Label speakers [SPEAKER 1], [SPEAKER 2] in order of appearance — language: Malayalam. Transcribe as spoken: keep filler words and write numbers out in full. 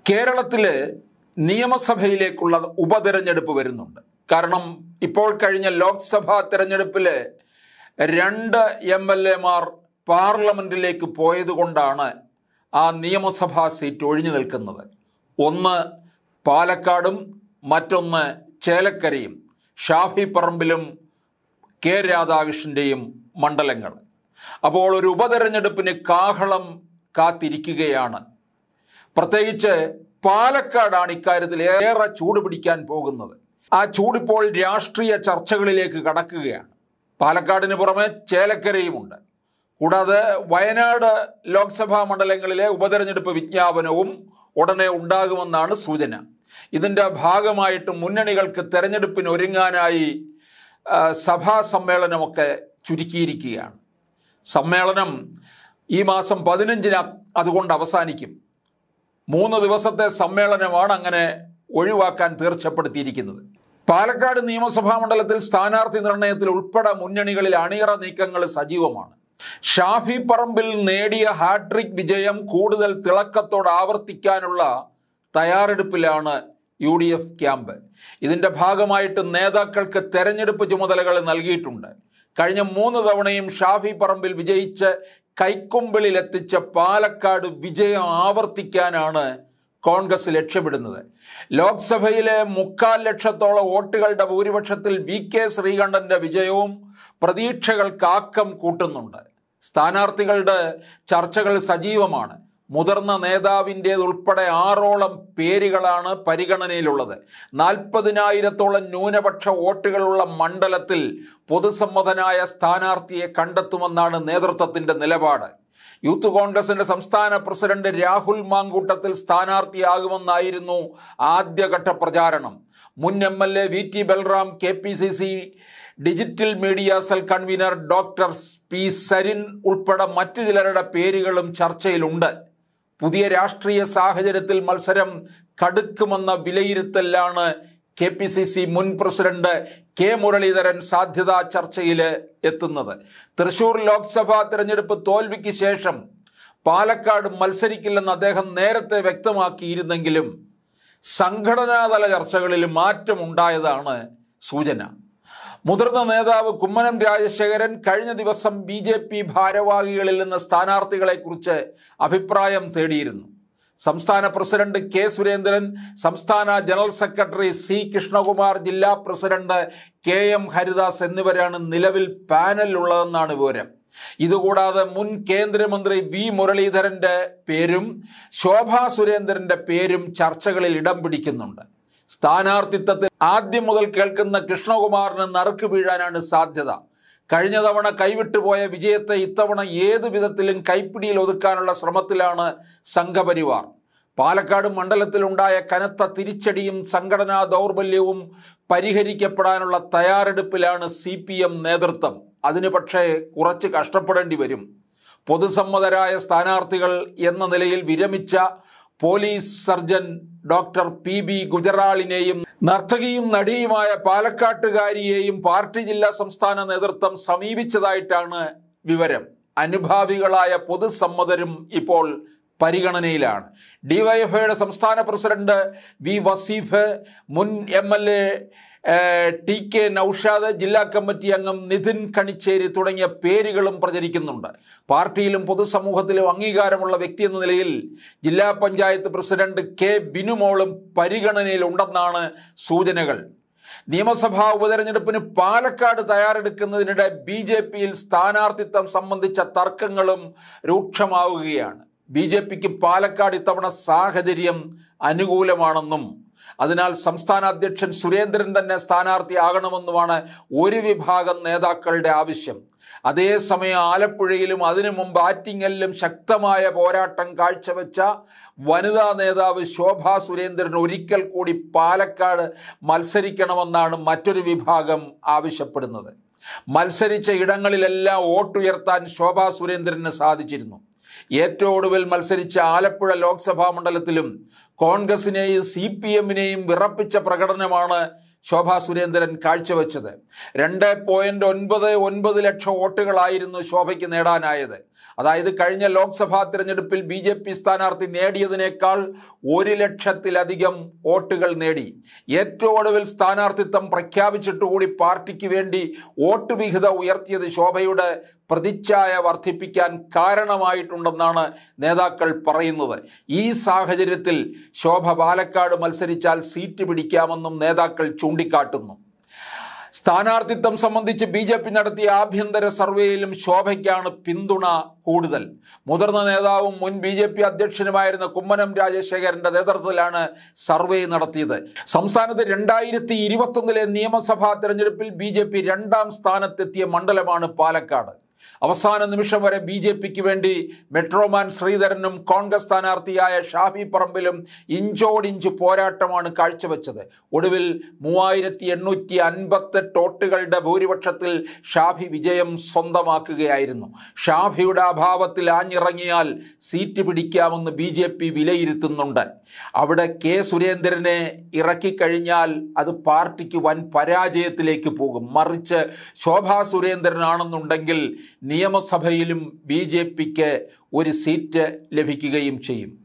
[SPEAKER 1] കേരളത്തിലെ നിയമസഭയിലേക്കുള്ള ഉപതെരഞ്ഞെടുപ്പ് വരുന്നുണ്ട്. കാരണം ഇപ്പോൾ കഴിഞ്ഞ ലോക്സഭാ തെരഞ്ഞെടുപ്പിൽ രണ്ട് എം എൽ എമാർ പാർലമെൻറ്റിലേക്ക് പോയതുകൊണ്ടാണ് ആ നിയമസഭാ സീറ്റ് ഒഴിഞ്ഞു നിൽക്കുന്നത്. ഒന്ന് പാലക്കാടും മറ്റൊന്ന് ചേലക്കരയും, ഷാഫി പറമ്പിലും കെ രാധാകൃഷ്ണൻ്റെയും മണ്ഡലങ്ങൾ. അപ്പോൾ ഒരു ഉപതെരഞ്ഞെടുപ്പിന് കാഹളം കാത്തിരിക്കുകയാണ്. പ്രത്യേകിച്ച് പാലക്കാടാണ് ഇക്കാര്യത്തിൽ ഏറെ ചൂട് പിടിക്കാൻ പോകുന്നത്. ആ ചൂടിപ്പോൾ രാഷ്ട്രീയ ചർച്ചകളിലേക്ക് കടക്കുകയാണ്. പാലക്കാടിന് പുറമെ ചേലക്കരയുമുണ്ട്. കൂടാതെ വയനാട് ലോക്സഭാ മണ്ഡലങ്ങളിലെ ഉപതെരഞ്ഞെടുപ്പ് വിജ്ഞാപനവും ഉടനെ ഉണ്ടാകുമെന്നാണ് സൂചന. ഇതിൻ്റെ ഭാഗമായിട്ട് മുന്നണികൾക്ക് തെരഞ്ഞെടുപ്പിന് ഒരുങ്ങാനായി സഭാ സമ്മേളനമൊക്കെ ചുരുക്കിയിരിക്കുകയാണ്. സമ്മേളനം ഈ മാസം പതിനഞ്ചിന് അതുകൊണ്ട് അവസാനിക്കും. മൂന്ന് ദിവസത്തെ സമ്മേളനമാണ് അങ്ങനെ ഒഴിവാക്കാൻ തീർച്ചപ്പെടുത്തിയിരിക്കുന്നത്. പാലക്കാട് നിയമസഭാ മണ്ഡലത്തിൽ സ്ഥാനാർത്ഥി നിർണയത്തിൽ ഉൾപ്പെടെ മുന്നണികളിൽ അണിയറ നീക്കങ്ങൾ സജീവമാണ്. ഷാഫി പറമ്പിൽ നേടിയ ഹാട്രിക് വിജയം കൂടുതൽ തിളക്കത്തോടെ ആവർത്തിക്കാനുള്ള തയ്യാറെടുപ്പിലാണ് യു ഡി എഫ് ക്യാമ്പ്. ഇതിൻ്റെ ഭാഗമായിട്ട് നേതാക്കൾക്ക് തെരഞ്ഞെടുപ്പ് ചുമതലകൾ നൽകിയിട്ടുണ്ട്. കഴിഞ്ഞ മൂന്ന് തവണയും ഷാഫി പറമ്പിൽ വിജയിച്ച് കൈക്കൊമ്പിളിലെത്തിച്ച പാലക്കാട് വിജയം ആവർത്തിക്കാനാണ് കോൺഗ്രസ് ലക്ഷ്യമിടുന്നത്. ലോക്സഭയിലെ മുക്കാൽ ലക്ഷത്തോളം വോട്ടുകളുടെ ഭൂരിപക്ഷത്തിൽ വി കെ ശ്രീകണ്ഠൻ്റെ വിജയവും പ്രതീക്ഷകൾക്ക് ആക്കം കൂട്ടുന്നുണ്ട്. സ്ഥാനാർത്ഥികളുടെ ചർച്ചകൾ സജീവമാണ്. മുതിർന്ന നേതാവിൻ്റേതുൾപ്പെടെ ആറോളം പേരുകളാണ് പരിഗണനയിലുള്ളത്. നാൽപ്പതിനായിരത്തോളം ന്യൂനപക്ഷ വോട്ടുകളുള്ള മണ്ഡലത്തിൽ പൊതുസമ്മതനായ സ്ഥാനാർത്ഥിയെ കണ്ടെത്തുമെന്നാണ് നേതൃത്വത്തിൻ്റെ നിലപാട്. യൂത്ത് കോൺഗ്രസിൻ്റെ സംസ്ഥാന പ്രസിഡന്റ് രാഹുൽ മാങ്കൂട്ടത്തിൽ സ്ഥാനാർത്ഥിയാകുമെന്നായിരുന്നു ആദ്യഘട്ട പ്രചാരണം. മുൻ M L A V T Balram, K P C C digital media cell convener doctor P Sarin ഉൾപ്പെടെ മറ്റു ചിലരുടെ പേരുകളും ചർച്ചയിലുണ്ട്. പുതിയ രാഷ്ട്രീയ സാഹചര്യത്തിൽ മത്സരം കടുക്കുമെന്ന വിലയിരുത്തലാണ് കെ പി സി സി മുൻ പ്രസിഡന്റ് കെ മുരളീധരൻ സാധ്യതാ ചർച്ചയിൽ എത്തുന്നത്. തൃശൂർ ലോക്സഭാ തിരഞ്ഞെടുപ്പ് തോൽവിക്ക് ശേഷം പാലക്കാട് മത്സരിക്കില്ലെന്ന് അദ്ദേഹം നേരത്തെ വ്യക്തമാക്കിയിരുന്നെങ്കിലും സംഘടനാതല ചർച്ചകളിൽ മാറ്റമുണ്ടായതാണ് സൂചന. മുതിർന്ന നേതാവ് കുമ്മനം രാജശേഖരൻ കഴിഞ്ഞ ദിവസം ബി ജെ പി ഭാരവാഹികളിൽ നിന്ന് സ്ഥാനാർത്ഥികളെക്കുറിച്ച് അഭിപ്രായം തേടിയിരുന്നു. സംസ്ഥാന പ്രസിഡന്റ് കെ സുരേന്ദ്രൻ, സംസ്ഥാന ജനറൽ സെക്രട്ടറി സി കൃഷ്ണകുമാർ, ജില്ലാ പ്രസിഡന്റ് കെ എം ഹരിദാസ് എന്നിവരാണ് നിലവിൽ പാനലിലുള്ളതെന്നാണ് വിവരം. ഇതുകൂടാതെ മുൻ കേന്ദ്രമന്ത്രി വി മുരളീധരൻ്റെ പേരും ശോഭാ സുരേന്ദ്രൻ്റെ പേരും ചർച്ചകളിൽ ഇടം പിടിക്കുന്നുണ്ട്. സ്ഥാനാർത്ഥിത്വത്തിൽ ആദ്യം മുതൽ കേൾക്കുന്ന കൃഷ്ണകുമാറിന് നറുക്ക് വീഴാനാണ് സാധ്യത. കഴിഞ്ഞ തവണ കൈവിട്ടുപോയ വിജയത്തെ ഇത്തവണ ഏതു വിധത്തിലും കൈപ്പിടിയിൽ ഒതുക്കാനുള്ള ശ്രമത്തിലാണ് സംഘപരിവാർ. പാലക്കാട് മണ്ഡലത്തിലുണ്ടായ കനത്ത തിരിച്ചടിയും സംഘടനാ ദൗർബല്യവും പരിഹരിക്കപ്പെടാനുള്ള തയ്യാറെടുപ്പിലാണ് സി പി എം നേതൃത്വം. അതിന് പക്ഷേ കുറച്ച് കഷ്ടപ്പെടേണ്ടി വരും. പൊതുസമ്മതരായ സ്ഥാനാർത്ഥികൾ എന്ന നിലയിൽ വിരമിച്ച police surgeon doctor P B ഗുജറാളിനെയും നർത്തകിയും നടിയുമായ പാലക്കാട്ടുകാരിയെയും പാർട്ടി ജില്ലാ സംസ്ഥാന നേതൃത്വം സമീപിച്ചതായിട്ടാണ് വിവരം. അനുഭാവികളായ പൊതുസമ്മതരും ഇപ്പോൾ പരിഗണനയിലാണ്. ഡിവൈഎഫ്ഐയുടെ സംസ്ഥാന പ്രസിഡന്റ് വി വസീഫ്, മുൻ M L A T K Noushad, ജില്ലാ കമ്മിറ്റി അംഗം നിതിൻ കണിച്ചേരി തുടങ്ങിയ പേരുകളും പ്രചരിക്കുന്നുണ്ട്. പാർട്ടിയിലും പൊതുസമൂഹത്തിലും അംഗീകാരമുള്ള വ്യക്തി എന്ന നിലയിൽ ജില്ലാ പഞ്ചായത്ത് പ്രസിഡന്റ് കെ ബിനുമോളും പരിഗണനയിലുണ്ടെന്നാണ് സൂചനകൾ. നിയമസഭാ ഉപതെരഞ്ഞെടുപ്പിന് പാലക്കാട് തയ്യാറെടുക്കുന്നതിനിടെ ബി ജെ പിയിൽ സ്ഥാനാർത്ഥിത്വം സംബന്ധിച്ച തർക്കങ്ങളും രൂക്ഷമാവുകയാണ്. ബി ജെ പിക്ക് പാലക്കാട് ഇത്തവണ സാഹചര്യം അനുകൂലമാണെന്നും അതിനാൽ സംസ്ഥാന അധ്യക്ഷൻ സുരേന്ദ്രൻ തന്നെ സ്ഥാനാർത്ഥിയാകണമെന്നുമാണ് ഒരു വിഭാഗം നേതാക്കളുടെ ആവശ്യം. അതേസമയം ആലപ്പുഴയിലും അതിനു മുമ്പ് ആറ്റിങ്ങലിലും ശക്തമായ പോരാട്ടം കാഴ്ചവെച്ച വനിതാ നേതാവ് ശോഭാ സുരേന്ദ്രൻ ഒരിക്കൽ കൂടി പാലക്കാട് മത്സരിക്കണമെന്നാണ് മറ്റൊരു വിഭാഗം ആവശ്യപ്പെടുന്നത്. മത്സരിച്ച ഇടങ്ങളിലെല്ലാം വോട്ടുയർത്താൻ ശോഭാ സുരേന്ദ്രന് സാധിച്ചിരുന്നു. ഏറ്റവും ഒടുവിൽ മത്സരിച്ച ആലപ്പുഴ ലോക്സഭാ മണ്ഡലത്തിലും കോൺഗ്രസിനെയും സി പി എമ്മിനെയും വിറപ്പിച്ച പ്രകടനമാണ് ശോഭാ സുരേന്ദ്രൻ കാഴ്ചവെച്ചത്. രണ്ട് പോയിന്റ് ഒൻപത് ഒൻപത് ലക്ഷം വോട്ടുകളായിരുന്നു ശോഭയ്ക്ക് നേടാനായത്. അതായത് കഴിഞ്ഞ ലോക്സഭാ തിരഞ്ഞെടുപ്പിൽ ബി ജെ പി സ്ഥാനാർത്ഥി നേടിയതിനേക്കാൾ ഒരു ലക്ഷത്തിലധികം വോട്ടുകൾ നേടി. ഏറ്റവും ഒടുവിൽ സ്ഥാനാർത്ഥിത്വം പ്രഖ്യാപിച്ചിട്ടുകൂടി പാർട്ടിക്ക് വേണ്ടി വോട്ട് വിഹിതം ഉയർത്തിയത് ശോഭയുടെ പ്രതിച്ഛായ വർദ്ധിപ്പിക്കാൻ കാരണമായിട്ടുണ്ടെന്നാണ് നേതാക്കൾ പറയുന്നത്. ഈ സാഹചര്യത്തിൽ ശോഭ പാലക്കാട് മത്സരിച്ചാൽ സീറ്റ് പിടിക്കാമെന്നും നേതാക്കൾ ചൂണ്ടിക്കാട്ടുന്നു. സ്ഥാനാർത്ഥിത്വം സംബന്ധിച്ച് ബി ജെ പി നടത്തിയ ആഭ്യന്തര സർവേയിലും ശോഭയ്ക്കാണ് പിന്തുണ കൂടുതൽ. മുതിർന്ന നേതാവും മുൻ ബി ജെ പി അധ്യക്ഷനുമായിരുന്ന കുമ്മനം രാജശേഖരന്റെ നേതൃത്വത്തിലാണ് സർവേ നടത്തിയത്. സംസ്ഥാനത്ത് രണ്ടായിരത്തി ഇരുപത്തി ഒന്നിലെ നിയമസഭാ തെരഞ്ഞെടുപ്പിൽ ബി ജെ പി രണ്ടാം സ്ഥാനത്തെത്തിയ മണ്ഡലമാണ് പാലക്കാട്. അവസാന നിമിഷം വരെ ബി ജെ പിക്ക് വേണ്ടി മെട്രോമാൻ ശ്രീധരനും കോൺഗ്രസ് സ്ഥാനാർത്ഥിയായ ഷാഫി പറമ്പിലും ഇഞ്ചോടിഞ്ച് പോരാട്ടമാണ് കാഴ്ചവെച്ചത്. ഒടുവിൽ മൂവായിരത്തി എണ്ണൂറ്റി അൻപത്തെട്ട് വോട്ടുകളുടെ ഭൂരിപക്ഷത്തിൽ ഷാഫി വിജയം സ്വന്തമാക്കുകയായിരുന്നു. ഷാഫിയുടെ അഭാവത്തിൽ ആഞ്ഞിറങ്ങിയാൽ സീറ്റ് പിടിക്കാമെന്ന് ബി ജെ പി വിലയിരുത്തുന്നുണ്ട്. അവിടെ കെ സുരേന്ദ്രനെ ഇറക്കിക്കഴിഞ്ഞാൽ അത് പാർട്ടിക്ക് വൻ പരാജയത്തിലേക്ക് പോകും. മറിച്ച് ശോഭാ സുരേന്ദ്രനാണെന്നുണ്ടെങ്കിൽ നിയമസഭയിലും ബി ജെ പിക്ക് ഒരു സീറ്റ് ലഭിക്കുകയും ചെയ്യും.